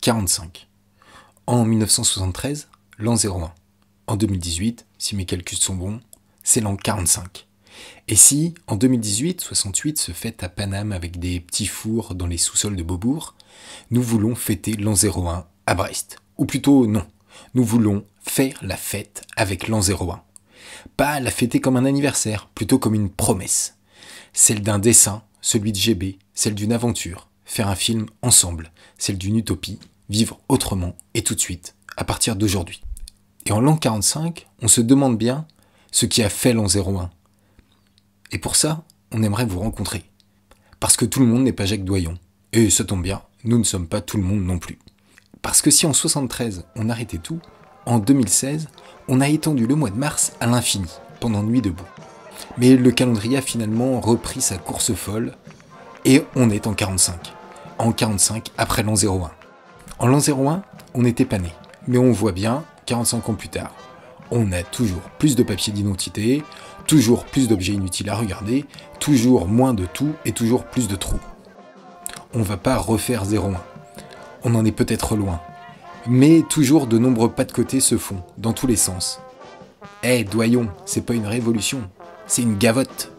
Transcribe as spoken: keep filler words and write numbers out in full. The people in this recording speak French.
quarante-cinq. En mille neuf cent soixante-treize, l'an zéro un. En deux mille dix-huit, si mes calculs sont bons, c'est l'an quarante-cinq. Et si, en deux mille dix-huit, soixante-huit se fête à Paname avec des petits fours dans les sous-sols de Beaubourg, nous voulons fêter l'an zéro un à Brest. Ou plutôt non, nous voulons faire la fête avec l'an zéro un. Pas la fêter comme un anniversaire, plutôt comme une promesse. Celle d'un dessin, celui de G B, celle d'une aventure, faire un film ensemble, celle d'une utopie, vivre autrement et tout de suite, à partir d'aujourd'hui. Et en l'an quarante-cinq, on se demande bien ce qui a fait l'an zéro un. Et pour ça, on aimerait vous rencontrer. Parce que tout le monde n'est pas Jacques Doyon. Et ça tombe bien, nous ne sommes pas tout le monde non plus. Parce que si en soixante-treize, on arrêtait tout, en deux mille seize, on a étendu le mois de mars à l'infini, pendant Nuit debout. Mais le calendrier a finalement repris sa course folle, et on est en quarante-cinq. En quarante-cinq, après l'an zéro un. En l'an zéro un, on n'était pas né. Mais on voit bien, quarante-cinq ans plus tard, on a toujours plus de papiers d'identité, toujours plus d'objets inutiles à regarder, toujours moins de tout et toujours plus de trous. On va pas refaire zéro un. On en est peut-être loin. Mais toujours de nombreux pas de côté se font, dans tous les sens. Eh, Doyon, c'est pas une révolution, c'est une gavotte.